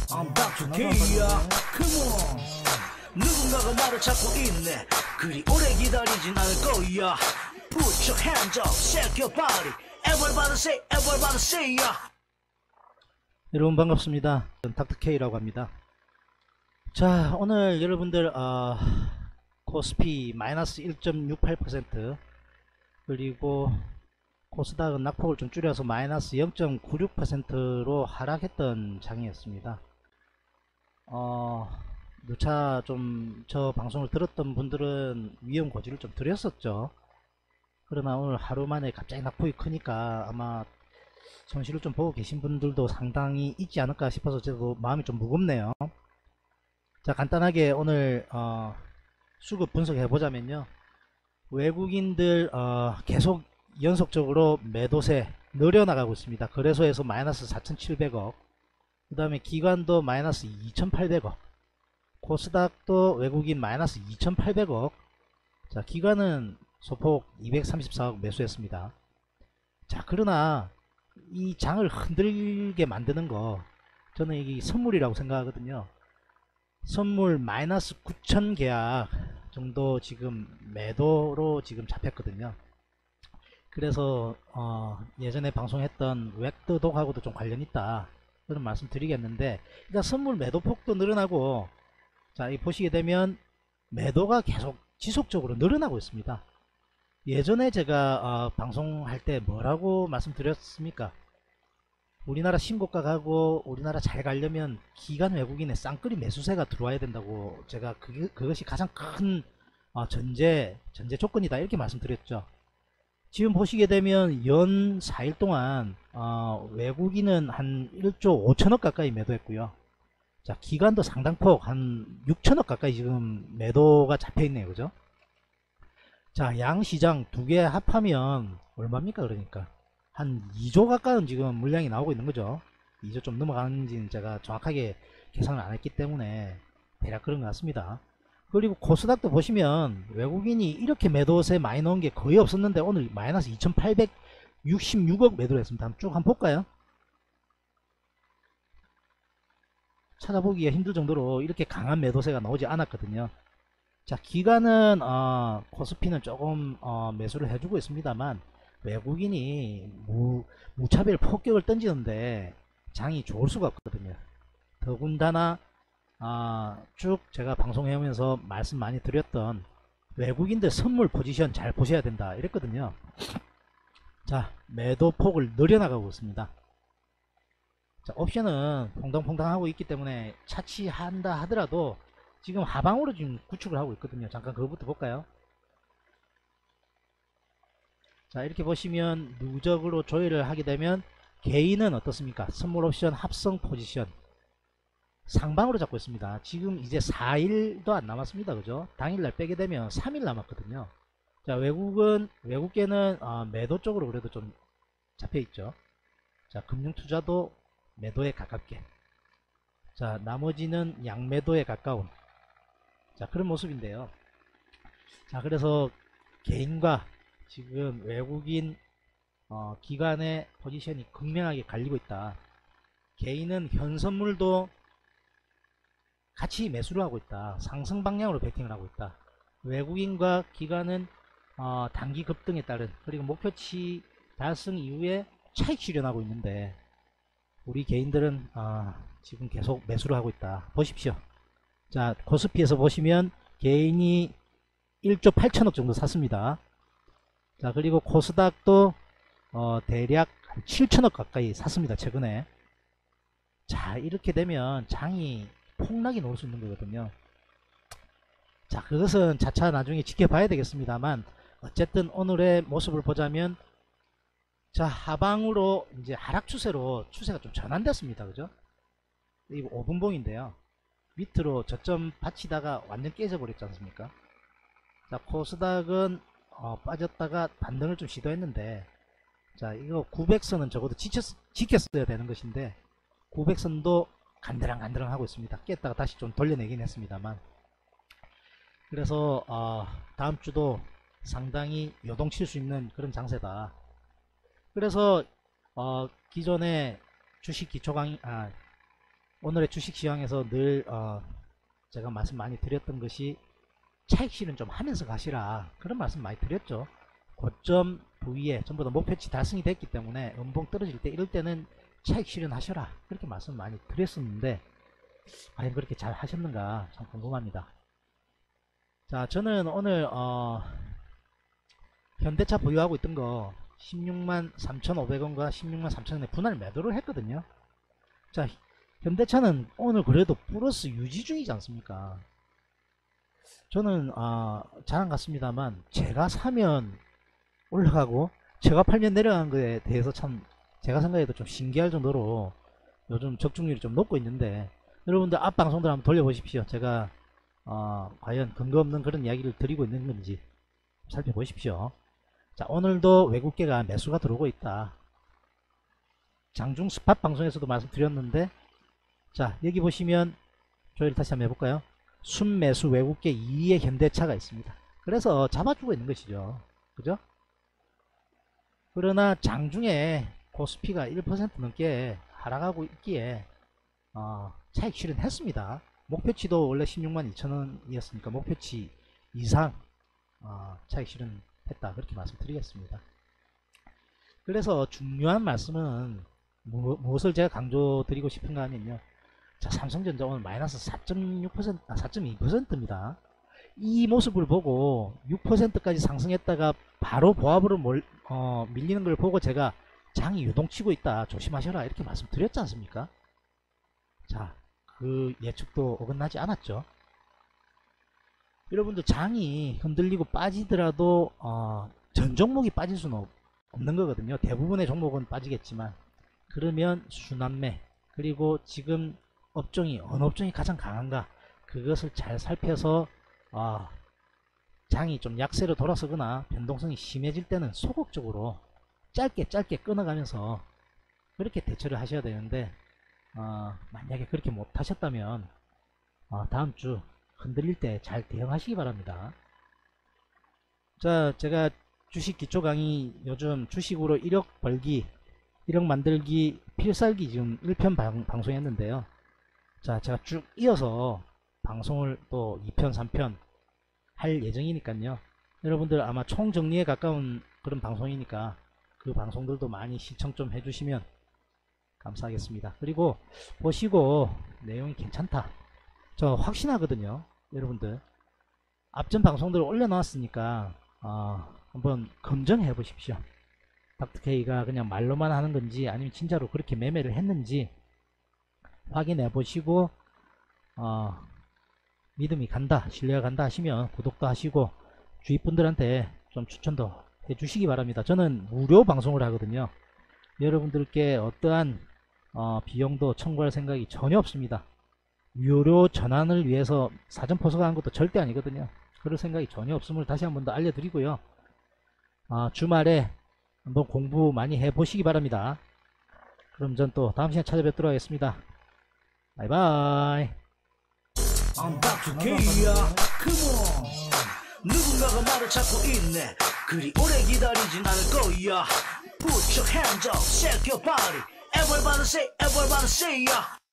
I'm Dr. K야. Come on. 누군가가 나를 찾고 있네. 그리 오래 기다리진 않을 거야. Put your hands up, shake your body. Everybody say ya. 여러분 반갑습니다. 닥터 K라고 합니다. 자, 오늘 여러분들 코스피 마이너스 1.68% 그리고 코스닥은 낙폭을 좀 줄여서 마이너스 0.96%로 하락했던 장이었습니다. 누차 좀 저 방송을 들었던 분들은 위험 고지를 좀 드렸었죠. 그러나 오늘 하루 만에 갑자기 낙폭이 크니까 아마 손실을 좀 보고 계신 분들도 상당히 있지 않을까 싶어서 저도 마음이 좀 무겁네요. 자, 간단하게 오늘 수급 분석해 보자면요, 외국인들 계속 연속적으로 매도세 늘어나가고 있습니다. 거래소에서 마이너스 4,700억, 그 다음에 기관도 마이너스 2,800억, 코스닥도 외국인 마이너스 2,800억. 자, 기관은 소폭 234억 매수했습니다. 자, 그러나 이 장을 흔들게 만드는 거, 저는 이게 선물이라고 생각하거든요. 선물 마이너스 9천 계약 정도 지금 매도로 지금 잡혔거든요. 그래서 예전에 방송했던 웹도독하고도 좀 관련 있다 그런 말씀 드리겠는데, 그러니까 선물 매도 폭도 늘어나고, 자, 이 보시게 되면 매도가 계속 지속적으로 늘어나고 있습니다. 예전에 제가 방송할 때 뭐라고 말씀드렸습니까? 우리나라 신고가 가고 우리나라 잘 가려면 기관 외국인의 쌍끌이 매수세가 들어와야 된다고, 제가 그것이 가장 큰 전제 조건이다 이렇게 말씀드렸죠. 지금 보시게 되면 연 4일 동안 외국인은 한 1조 5천억 가까이 매도했고요. 자, 기관도 상당폭 한 6천억 가까이 지금 매도가 잡혀있네요. 그죠? 자, 양시장 두 개 합하면 얼마입니까? 그러니까 한 2조 가까운 지금 물량이 나오고 있는 거죠. 2조 좀 넘어가는지는 제가 정확하게 계산을 안 했기 때문에 대략 그런 것 같습니다. 그리고 코스닥도 보시면 외국인이 이렇게 매도세 많이 넣은 게 거의 없었는데 오늘 마이너스 2,866억 매도를 했습니다. 쭉 한번 볼까요? 찾아보기가 힘들 정도로 이렇게 강한 매도세가 나오지 않았거든요. 자, 기관은 코스피는 조금 매수를 해주고 있습니다만 외국인이 무차별 폭격을 던지는데 장이 좋을 수가 없거든요. 더군다나 쭉 제가 방송해 오면서 말씀 많이 드렸던 외국인들 선물 포지션 잘 보셔야 된다 이랬거든요. 자, 매도 폭을 늘려나가고 있습니다. 자, 옵션은 퐁당퐁당 하고 있기 때문에 차치한다 하더라도 지금 하방으로 지금 구축을 하고 있거든요. 잠깐 그거부터 볼까요? 자, 이렇게 보시면 누적으로 조회를 하게 되면 개인은 어떻습니까? 선물 옵션 합성 포지션 상방으로 잡고 있습니다. 지금 이제 4일도 안 남았습니다. 그죠? 당일날 빼게 되면 3일 남았거든요. 자, 외국계는 매도 쪽으로 그래도 좀 잡혀 있죠. 자, 금융투자도 매도에 가깝게, 자, 나머지는 양매도에 가까운, 자, 그런 모습인데요. 자, 그래서 개인과 지금 외국인 기관의 포지션이 극명하게 갈리고 있다. 개인은 현선물도 같이 매수를 하고 있다. 상승 방향으로 베팅을 하고 있다. 외국인과 기관은 단기 급등에 따른, 그리고 목표치 달성 이후에 차익 실현하고 있는데 우리 개인들은 지금 계속 매수를 하고 있다. 보십시오. 자, 코스피에서 보시면 개인이 1조 8천억 정도 샀습니다. 자, 그리고 코스닥도 대략 한 7천억 가까이 샀습니다. 최근에. 자, 이렇게 되면 장이 폭락이 나올 수 있는 거거든요. 자, 그것은 차차 나중에 지켜봐야 되겠습니다만 어쨌든 오늘의 모습을 보자면, 자, 하방으로 이제 하락 추세로 추세가 좀 전환됐습니다. 그죠? 이거 5분봉인데요. 밑으로 저점 받치다가 완전 깨져 버렸지 않습니까? 자, 코스닥은 빠졌다가 반등을 좀 시도했는데, 자, 이거 900선은 적어도 지켰어야 되는 것인데 900선도 간드랑간드랑 하고 있습니다. 깼다가 다시 좀 돌려내긴 했습니다만, 그래서 다음 주도 상당히 요동칠 수 있는 그런 장세다. 그래서 기존에 주식 기초 강의 오늘의 주식시장에서 늘 제가 말씀 많이 드렸던 것이 차익 실현 좀 하면서 가시라, 그런 말씀 많이 드렸죠. 고점 부위에 전부 다 목표치 달성이 됐기 때문에 음봉 떨어질 때 이럴 때는 차익 실현하셔라, 그렇게 말씀 많이 드렸었는데 과연 그렇게 잘 하셨는가 참 궁금합니다. 자, 저는 오늘 현대차 보유하고 있던 거 16만 3,500원과 16만 3,000원에 분할 매도를 했거든요. 자, 현대차는 오늘 그래도 플러스 유지 중이지 않습니까? 저는 잘 안 갔습니다만 제가 사면 올라가고 제가 팔면 내려가는 거에 대해서 참 제가 생각해도 좀 신기할 정도로 요즘 적중률이 좀 높고 있는데, 여러분들 앞 방송들 한번 돌려보십시오. 제가 과연 근거 없는 그런 이야기를 드리고 있는 건지 살펴보십시오. 자, 오늘도 외국계가 매수가 들어오고 있다. 장중 스팟 방송에서도 말씀드렸는데, 자, 여기 보시면 조회를 다시 한번 해볼까요? 순매수 외국계 2위의 현대차가 있습니다. 그래서 잡아주고 있는 것이죠. 그죠? 그러나 장중에 코스피가 1% 넘게 하락하고 있기에 차익 실현했습니다. 목표치도 원래 16만 2천원이었으니까 목표치 이상 차익 실현했다, 그렇게 말씀드리겠습니다. 그래서 중요한 말씀은 무엇을 제가 강조드리고 싶은가 하면요, 자, 삼성전자 오늘 마이너스 4.6%, 4.2%입니다. 이 모습을 보고 6%까지 상승했다가 바로 보합으로 밀리는 걸 보고 제가 장이 유동치고 있다, 조심하셔라, 이렇게 말씀드렸지 않습니까? 자, 그 예측도 어긋나지 않았죠. 여러분들 장이 흔들리고 빠지더라도 전 종목이 빠질 수는 없는 거거든요. 대부분의 종목은 빠지겠지만, 그러면 순환매, 그리고 지금 업종이 어느 업종이 가장 강한가, 그것을 잘 살펴서 장이 좀 약세로 돌아서거나 변동성이 심해질 때는 소극적으로 짧게 끊어가면서 그렇게 대처를 하셔야 되는데, 만약에 그렇게 못 하셨다면 다음주 흔들릴 때 잘 대응하시기 바랍니다. 자, 제가 주식 기초 강의 요즘 주식으로 1억 벌기, 1억 만들기 필살기 지금 1편 방송했는데요. 자, 제가 쭉 이어서 방송을 또 2편 3편 할 예정이니까요. 여러분들 아마 총정리에 가까운 그런 방송이니까 그 방송들도 많이 시청 좀 해주시면 감사하겠습니다. 그리고 보시고 내용이 괜찮다, 저 확신하거든요. 여러분들 앞전 방송들을 올려놨으니까 한번 검증해 보십시오. 닥터케이가 그냥 말로만 하는 건지 아니면 진짜로 그렇게 매매를 했는지 확인해 보시고 믿음이 간다, 신뢰가 간다 하시면 구독도 하시고 주위 분들한테 좀 추천도 해 주시기 바랍니다. 저는 무료 방송을 하거든요. 여러분들께 어떠한 비용도 청구할 생각이 전혀 없습니다. 유료 전환을 위해서 사전 포석하는 것도 절대 아니거든요. 그럴 생각이 전혀 없음을 다시 한 번 더 알려드리고요. 주말에 한번 공부 많이 해 보시기 바랍니다. 그럼 전 또 다음 시간에 찾아뵙도록 하겠습니다. 바이바이. I'm Dr. K야, come on. 누군가가 나를 찾고 있네. 그리 오래 기다리진 않을 거야. Put your hands up, shake your body. Everybody say, everybody say, yeah.